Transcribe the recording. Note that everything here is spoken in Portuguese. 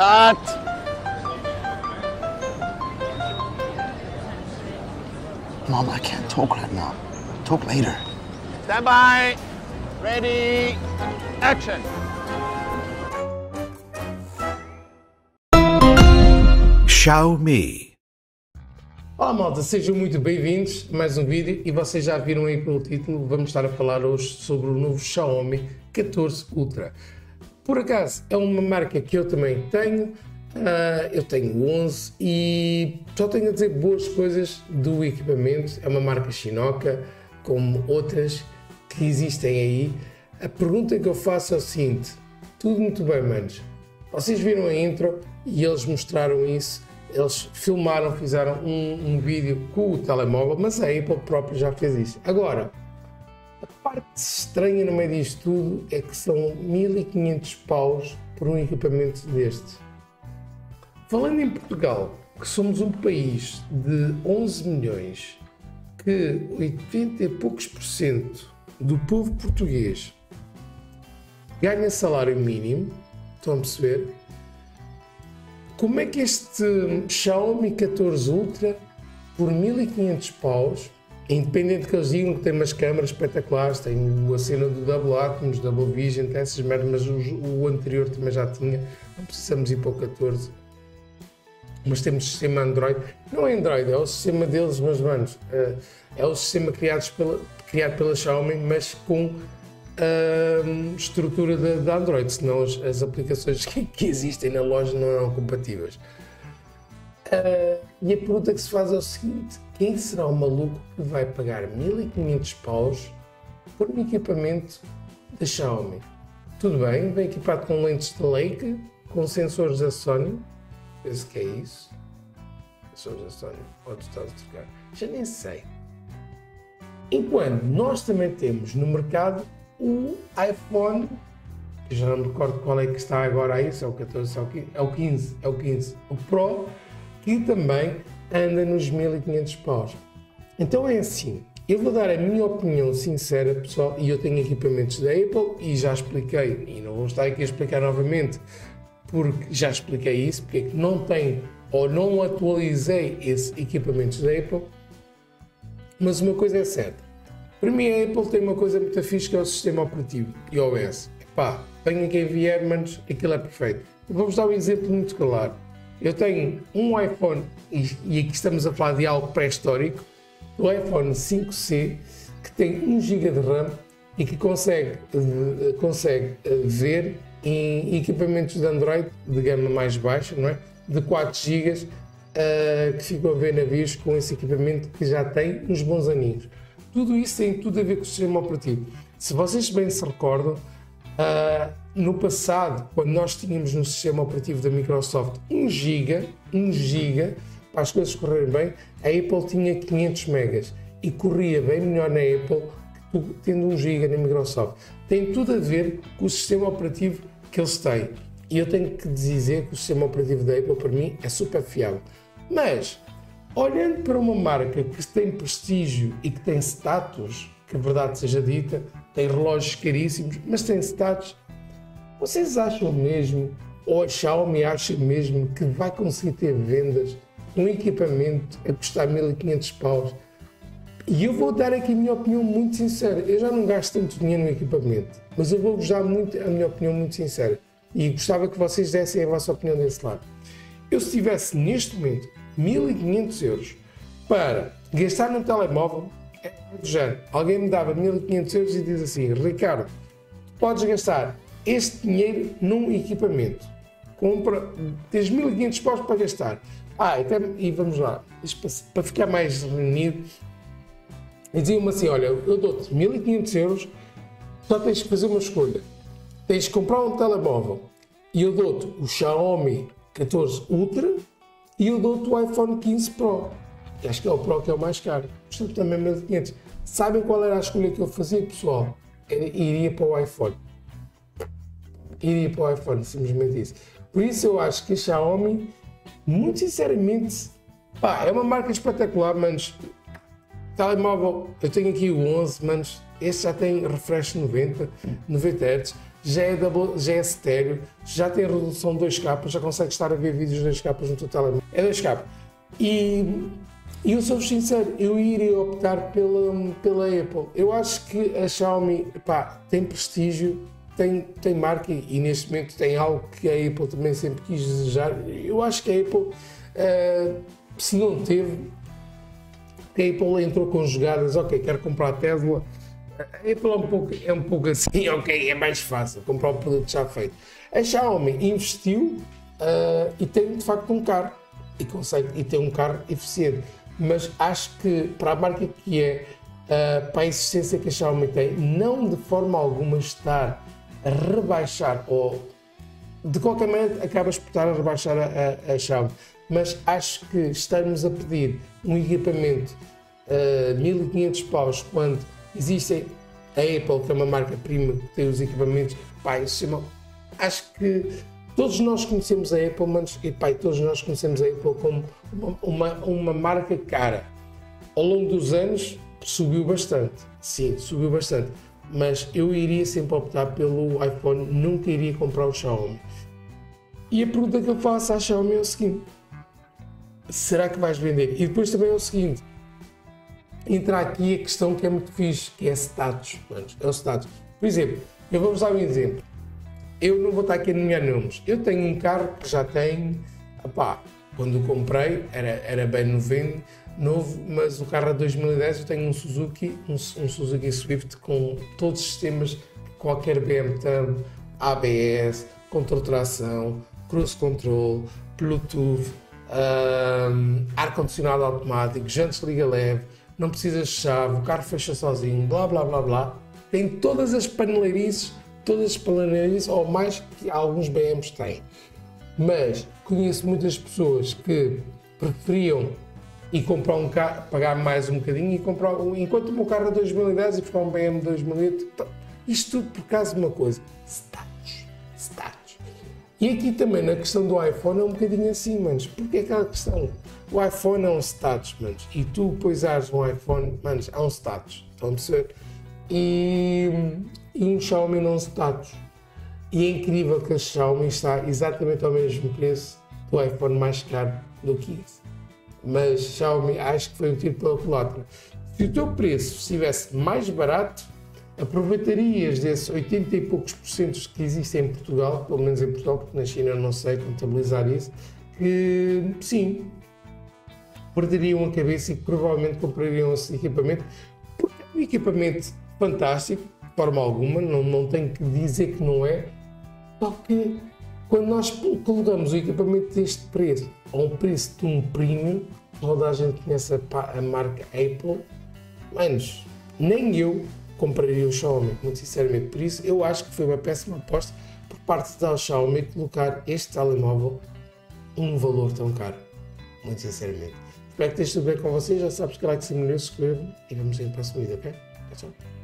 Cut! Mom, I can't talk right now. Talk later. Stand by. Ready. Action. Xiaomi. Olá malta, sejam muito bem-vindos a mais um vídeo e vocês já viram aí pelo título, vamos estar a falar hoje sobre o novo Xiaomi 14 Ultra. Por acaso é uma marca que eu também tenho, eu tenho o 11 e só tenho a dizer boas coisas do equipamento. É uma marca chinoca, como outras que existem aí. A pergunta que eu faço é o seguinte: tudo muito bem, manos, vocês viram a intro e eles mostraram isso. Eles filmaram, fizeram um vídeo com o telemóvel, mas a Apple própria já fez isso. Agora, a parte estranha no meio disto tudo é que são 1500 paus por um equipamento deste. Falando em Portugal, que somos um país de 11 milhões, que 80 e poucos % do povo português ganha salário mínimo, estão a perceber? Como é que este Xiaomi 14 Ultra, por 1500 paus, independente que eles digam que tem umas câmaras espetaculares, tem a cena do Double Atmos, Double Vision, tem essas merdas, mas o anterior também já tinha, não precisamos ir para o 14. Mas temos sistema Android, não é Android, é o sistema deles, mas manos, é o sistema criado pela Xiaomi, mas com estrutura de Android, senão as aplicações que existem na loja não eram compatíveis. E a pergunta que se faz é o seguinte: quem será o maluco que vai pagar 1500 paus por um equipamento da Xiaomi? Tudo bem, vem equipado com lentes de Leica, com sensores da Sony, penso que é isso, sensores da Sony, ou tu estás a trocar, já nem sei. Enquanto nós também temos no mercado o iPhone, que já não me recordo qual é que está agora aí, se é o 14, é o 15, o Pro, que também anda nos 1500 paus. Então é assim, eu vou dar a minha opinião sincera, pessoal, e eu tenho equipamentos da Apple e já expliquei, e não vou estar aqui a explicar novamente, porque já expliquei isso, porque é que não tenho ou não atualizei esses equipamentos da Apple, mas uma coisa é certa. Para mim a Apple tem uma coisa muito fixe, que é o sistema operativo, iOS. Epá, venha quem vier, manos, aquilo é perfeito. Vou-vos dar um exemplo muito claro. Eu tenho um iPhone, e aqui estamos a falar de algo pré-histórico, do iPhone 5C, que tem 1 GB de RAM e que consegue ver em equipamentos de Android de gama mais baixa, não é? De 4 GB, que ficam a ver navios com esse equipamento que já tem uns bons aninhos. Tudo isso tem tudo a ver com o sistema operativo. Se vocês bem se recordam, no passado, quando nós tínhamos no sistema operativo da Microsoft 1 GB, para as coisas correrem bem, a Apple tinha 500 megas e corria bem melhor na Apple que tu tendo 1 GB na Microsoft. Tem tudo a ver com o sistema operativo que eles têm. E eu tenho que dizer que o sistema operativo da Apple, para mim, é super fiável. Mas, olhando para uma marca que tem prestígio e que tem status, que a verdade seja dita, tem relógios caríssimos, mas tem status, vocês acham mesmo, ou a Xiaomi acha mesmo, que vai conseguir ter vendas um equipamento a custar 1500 paus? E eu vou dar aqui a minha opinião muito sincera. Eu já não gasto tanto dinheiro no equipamento, mas eu vou-vos dar a minha opinião muito sincera. E gostava que vocês dessem a vossa opinião desse lado. Eu, se tivesse neste momento 1500 euros para gastar num telemóvel, é do género. Alguém me dava 1500 euros e diz assim: Ricardo, podes gastar este dinheiro num equipamento. Tens 1500 paus para gastar. E vamos lá, para ficar mais reunido, diziam-me assim: olha, eu dou-te 1500 euros, só tens que fazer uma escolha. Tens que comprar um telemóvel e eu dou-te o Xiaomi 14 Ultra e eu dou-te o iPhone 15 Pro. Acho que é o Pro que é o mais caro. Custa também 1500. Sabem qual era a escolha que eu fazia, pessoal? Iria para o iPhone. Iria para o iPhone, simplesmente isso. Por isso eu acho que a Xiaomi, muito sinceramente, é uma marca espetacular, manos. Telemóvel, eu tenho aqui o 11, manos. Este já tem refresh 90 Hz. já é estéreo, já tem resolução 2K, já consegue estar a ver vídeos 2K no teu telemóvel. É 2K. E eu sou-vos sincero, eu iria optar pela Apple. Eu acho que a Xiaomi, pá, tem prestígio, tem marca e neste momento tem algo que a Apple também sempre quis desejar. Eu acho que a Apple, se não teve, a Apple entrou com jogadas, ok, quero comprar a Tesla. A Apple é um pouco assim, ok, é mais fácil comprar um produto já feito. A Xiaomi investiu e tem de facto um carro e tem um carro eficiente, mas acho que para a marca que é, para a existência que a Xiaomi tem, não de forma alguma estar a rebaixar, ou de qualquer maneira acabas por estar a rebaixar a Xiaomi, mas acho que estarmos a pedir um equipamento 1500 paus quando existem a Apple, que é uma marca prima que tem os equipamentos, pá, acho que todos nós conhecemos a Apple, mas todos nós conhecemos a Apple como uma marca cara. Ao longo dos anos subiu bastante, sim, subiu bastante, mas eu iria sempre optar pelo iPhone, nunca iria comprar o Xiaomi. E a pergunta que eu faço à Xiaomi é o seguinte: será que vais vender? E depois também é o seguinte, entra aqui a questão que é muito fixe, que é status, manos, é o status. Por exemplo, eu vou-vos dar um exemplo. Eu não vou estar aqui a nomear nomes. Eu tenho um carro que já tem, quando o comprei era bem novo, mas o carro é de 2010, eu tenho um Suzuki Swift com todos os sistemas que qualquer BM tem, ABS, controle de tração, cruise control, Bluetooth, ar-condicionado automático, jantes liga leve, não precisas de chave, o carro fecha sozinho, blá blá blá blá. Tem todas as paneleirices, ou mais que alguns BMs têm. Mas conheço muitas pessoas que preferiam ir comprar um carro, pagar mais um bocadinho e comprar, enquanto o meu carro é 2010 e buscar um BM 2008. Isto tudo por causa de uma coisa: status. E aqui também na questão do iPhone é um bocadinho assim, manos, porque é aquela questão, o iPhone é um status, manos, e tu poisares um iPhone, manos, é um status, estão a perceber? E um Xiaomi não é um status. E é incrível que a Xiaomi está exatamente ao mesmo preço do iPhone mais caro do que isso. Mas Xiaomi acho que foi um tiro pela culatra. Se o teu preço estivesse mais barato, aproveitarias desses 80 e poucos % que existem em Portugal, pelo menos em Portugal, porque na China eu não sei contabilizar isso, que sim, perderiam a cabeça e que provavelmente comprariam esse equipamento, porque é um equipamento fantástico, de forma alguma, não tenho que dizer que não é, só que quando nós colocamos o equipamento deste preço a um preço de um premium, toda a gente conhece a marca Apple, menos, nem eu compraria o Xiaomi, muito sinceramente. Por isso, eu acho que foi uma péssima aposta por parte da Xiaomi colocar este telemóvel um valor tão caro, muito sinceramente. Espero que esteja tudo bem com vocês, já sabes que like, se inscreve e vamos ver o próximo vídeo, ok? Tchau.